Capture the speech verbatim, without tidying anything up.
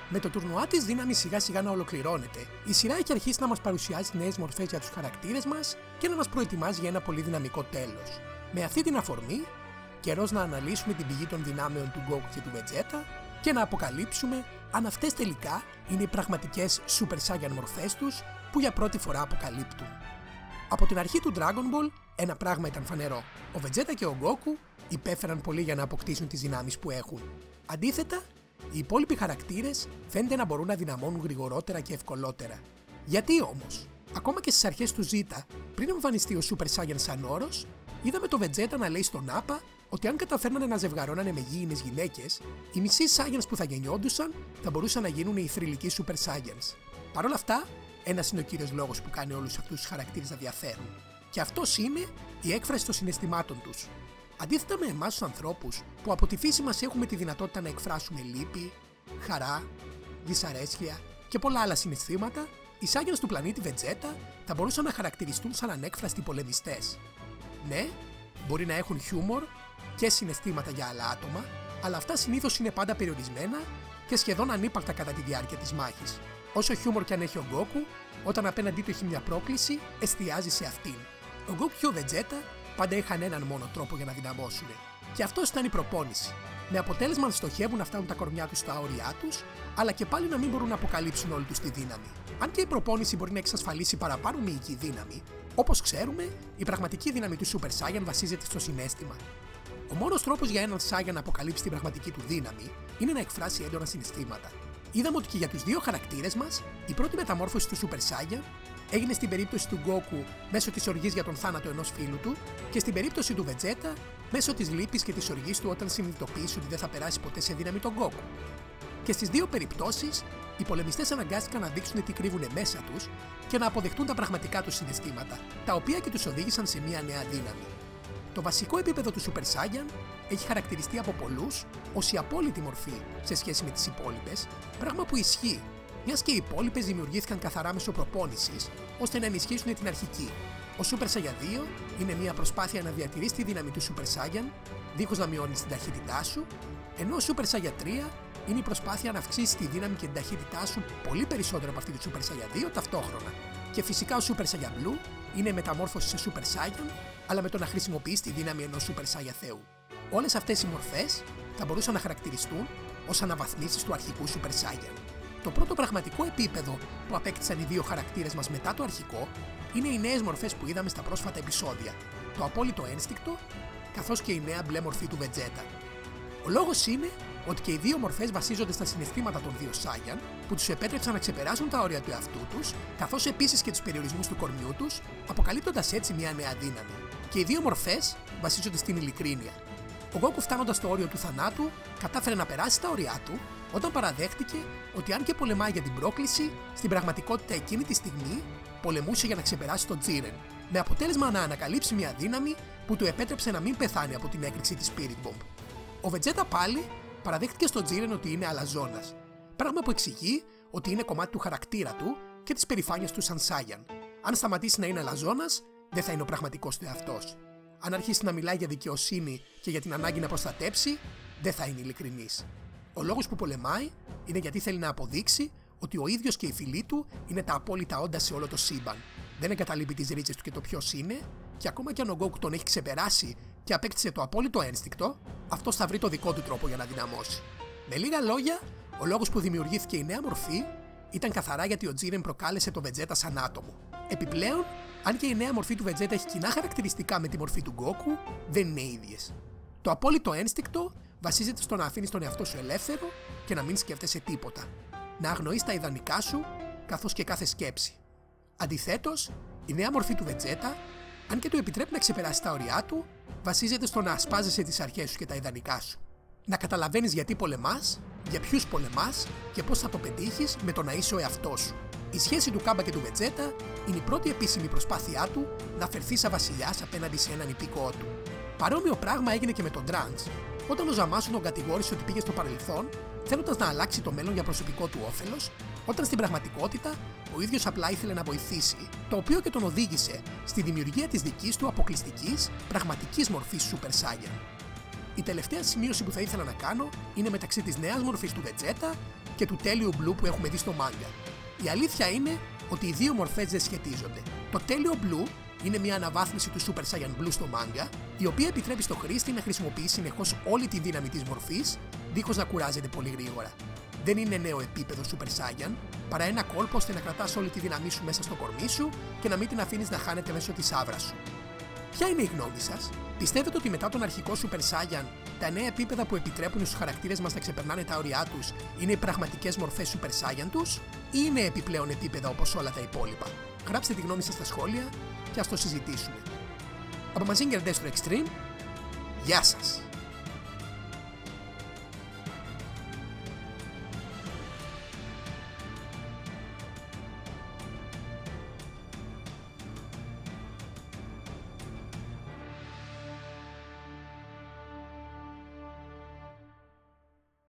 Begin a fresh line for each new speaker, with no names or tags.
Με το τουρνουά της δύναμης σιγά σιγά να ολοκληρώνεται, η σειρά έχει αρχίσει να μας παρουσιάζει νέες μορφές για τους χαρακτήρες μας και να μας προετοιμάζει για ένα πολύ δυναμικό τέλος. Με αυτή την αφορμή, καιρός να αναλύσουμε την πηγή των δυνάμεων του Goku και του Vegeta και να αποκαλύψουμε αν αυτές τελικά είναι οι πραγματικές Super Saiyan μορφές τους που για πρώτη φορά αποκαλύπτουν. Από την αρχή του Dragon Ball, ένα πράγμα ήταν φανερό. Ο Vegeta και ο Goku υπέφεραν πολύ για να αποκτήσουν τις δυνάμεις που έχουν. Αντίθετα, οι υπόλοιποι χαρακτήρες φαίνεται να μπορούν να δυναμώνουν γρηγορότερα και ευκολότερα. Γιατί όμως? Ακόμα και στις αρχές του Z, πριν εμφανιστεί ο Super Saiyan σαν όρος, είδαμε το Vegeta να λέει στον Appa ότι αν καταφέρνανε να ζευγαρώνανε με γήινες γυναίκες, οι μισοί Saiyans που θα γεννιόντουσαν θα μπορούσαν να γίνουν οι θρυλικοί Super Saiyans. Παρ' όλα αυτά, ένας είναι ο κύριος λόγος που κάνει όλους αυτούς τους χαρακτήρες να διαφέρουν. Και αυτός είναι η έκφραση των συναισθημάτων τους. Αντίθετα με εμάς τους ανθρώπους, που από τη φύση μας έχουμε τη δυνατότητα να εκφράσουμε λύπη, χαρά, δυσαρέσκεια και πολλά άλλα συναισθήματα, οι Saiyans του πλανήτη Vegeta θα μπορούσαν να χαρακτηριστούν σαν ανέκφραστοι πολεμιστές. Ναι, μπορεί να έχουν χιούμορ και συναισθήματα για άλλα άτομα, αλλά αυτά συνήθως είναι πάντα περιορισμένα και σχεδόν ανύπαρκτα κατά τη διάρκεια της μάχης. Όσο χιούμορ κι αν έχει ο Goku, όταν απέναντί του έχει μια πρόκληση, εστιάζει σε αυτήν. Ο Goku και ο Vegeta πάντα είχαν έναν μόνο τρόπο για να δυναμώσουν. Και αυτό ήταν η προπόνηση. Με αποτέλεσμα να στοχεύουν να φτάνουν τα κορμιά τους στα όρια τους, αλλά και πάλι να μην μπορούν να αποκαλύψουν όλη τους τη δύναμη. Αν και η προπόνηση μπορεί να εξασφαλίσει παραπάνω μυϊκή δύναμη, όπως ξέρουμε, η πραγματική δύναμη του Super Saiyan βασίζεται στο συναίσθημα. Ο μόνος τρόπος για έναν Saiyan να αποκαλύψει την πραγματική του δύναμη είναι να εκφράσει έντονα συναισθήματα. Είδαμε ότι και για τους δύο χαρακτήρες μας, η πρώτη μεταμόρφωση του Super Saiyan έγινε στην περίπτωση του Goku μέσω της οργής για τον θάνατο ενός φίλου του και στην περίπτωση του Vegeta μέσω της λύπης και της οργής του όταν συνειδητοποίησε ότι δεν θα περάσει ποτέ σε δύναμη τον Goku. Και στις δύο περιπτώσεις, οι πολεμιστές αναγκάστηκαν να δείξουν τι κρύβουν μέσα τους και να αποδεχτούν τα πραγματικά τους συναισθήματα, τα οποία και τους οδήγησαν σε μια νέα δύναμη. Το βασικό επίπεδο του Super Saiyan έχει χαρακτηριστεί από πολλούς ως η απόλυτη μορφή σε σχέση με τις υπόλοιπες, πράγμα που ισχύει, μιας και οι υπόλοιπες δημιουργήθηκαν καθαρά μέσω προπόνησης, ώστε να ενισχύσουν την αρχική. Ο Super Saiyan δύο είναι μια προσπάθεια να διατηρείς τη δύναμη του Super Saiyan, δίχως να μειώνεις την ταχύτητά σου, ενώ ο Super Saiyan τρία είναι η προσπάθεια να αυξήσεις τη δύναμη και την ταχύτητά σου πολύ περισσότερο από αυτή του Super Saiyan δύο ταυτόχρονα. Και φυσικά ο Super Saiyan Blue είναι η μεταμόρφωση σε Super Saiyan, αλλά με το να χρησιμοποιείς τη δύναμη ενός Super Saiyan Θεού. Όλες αυτές οι μορφές θα μπορούσαν να χαρακτηριστούν ως αναβαθμίσεις του αρχικού Super Saiyan. Το πρώτο πραγματικό επίπεδο που απέκτησαν οι δύο χαρακτήρες μας μετά το αρχικό είναι οι νέες μορφές που είδαμε στα πρόσφατα επεισόδια, το απόλυτο ένστικτο καθώς και η νέα μπλε μορφή του Vegeta. Ο λόγος είναι ότι και οι δύο μορφές βασίζονται στα συναισθήματα των δύο Saiyan που τους επέτρεψαν να ξεπεράσουν τα όρια του εαυτού τους, καθώς επίσης και τους περιορισμούς του κορμιού τους, αποκαλύπτοντας έτσι μια νέα δύναμη. Και οι δύο μορφές βασίζονται στην ειλικρίνεια. Ο Goku, φτάνοντας στο όριο του θανάτου, κατάφερε να περάσει τα όρια του όταν παραδέχτηκε ότι αν και πολεμάει για την πρόκληση, στην πραγματικότητα εκείνη τη στιγμή πολεμούσε για να ξεπεράσει τον Jiren, με αποτέλεσμα να ανακαλύψει μια δύναμη που του επέτρεψε να μην πεθάνει από την έκρηξη της Spirit Bomb. Ο Vegeta πάλι παραδέχτηκε στον Jiren ότι είναι αλαζόνας, πράγμα που εξηγεί ότι είναι κομμάτι του χαρακτήρα του και της περηφάνειας του σαν Saiyan. Αν σταματήσει να είναι αλαζόνας, δεν θα είναι ο πραγματικός του εαυτός. Αν αρχίσει να μιλάει για δικαιοσύνη και για την ανάγκη να προστατέψει, δεν θα είναι ειλικρινής. Ο λόγος που πολεμάει είναι γιατί θέλει να αποδείξει ότι ο ίδιος και οι φίλοι του είναι τα απόλυτα όντα σε όλο το σύμπαν. Δεν εγκαταλείπει τις ρίζες του και το ποιος είναι, και ακόμα κι αν ο Goku τον έχει ξεπεράσει και απέκτησε το απόλυτο ένστικτο, αυτός θα βρει το δικό του τρόπο για να δυναμώσει. Με λίγα λόγια, ο λόγος που δημιουργήθηκε η νέα μορφή ήταν καθαρά γιατί ο Jiren προκάλεσε το Vegeta σαν άτομο. Επιπλέον, αν και η νέα μορφή του Vegeta έχει κοινά χαρακτηριστικά με τη μορφή του Goku, δεν είναι ίδιες. Το απόλυτο ένστικτο βασίζεται στο να αφήνεις τον εαυτό σου ελεύθερο και να μην σκέφτεσαι τίποτα. Να αγνοείς τα ιδανικά σου καθώς και κάθε σκέψη. Αντιθέτως, η νέα μορφή του Vegeta, αν και του επιτρέπει να ξεπεράσει τα όρια του, βασίζεται στο να ασπάζεσαι τις αρχές σου και τα ιδανικά σου. Να καταλαβαίνεις γιατί πολεμάς, για ποιους πολεμάς και πώς θα το πετύχεις με το να είσαι ο εαυτός σου. Η σχέση του Κάμπα και του Vegeta είναι η πρώτη επίσημη προσπάθειά του να φερθεί σαν βασιλιάς απέναντι σε έναν υπήκοό του. Παρόμοιο πράγμα έγινε και με τον Trunks, όταν ο Ζαμάσου τον κατηγόρησε ότι πήγε στο παρελθόν θέλοντας να αλλάξει το μέλλον για προσωπικό του όφελος, όταν στην πραγματικότητα ο ίδιος απλά ήθελε να βοηθήσει, το οποίο και τον οδήγησε στη δημιουργία της δικής του αποκλειστικής, πραγματικής μορφής Super Saiyan. Η τελευταία σημείωση που θα ήθελα να κάνω είναι μεταξύ της νέας μορφής του Vegeta και του τέλειου Blue που έχουμε δει στο manga. Η αλήθεια είναι ότι οι δύο μορφές δεν σχετίζονται. Το τέλειο Blue είναι μια αναβάθμιση του Super Saiyan Blue στο manga, η οποία επιτρέπει στο χρήστη να χρησιμοποιεί συνεχώς όλη τη δύναμη της μορφής, δίχως να κουράζεται πολύ γρήγορα. Δεν είναι νέο επίπεδο Super Saiyan, παρά ένα κόλπο ώστε να κρατάς όλη τη δύναμή σου μέσα στο κορμί σου και να μην την αφήνεις να χάνεται μέσω της άβρας σου. Ποια είναι η γνώμη σας? Πιστεύετε ότι μετά τον αρχικό Super Saiyan, τα νέα επίπεδα που επιτρέπουν στους χαρακτήρες μας να ξεπερνάνε τα όρια τους είναι οι πραγματικές μορφές Super Saiyan τους ή είναι επιπλέον επίπεδα όπως όλα τα υπόλοιπα? Γράψτε τη γνώμη σας στα σχόλια και ας το συζητήσουμε. Από Mazinger Destro Extreme, γεια σας!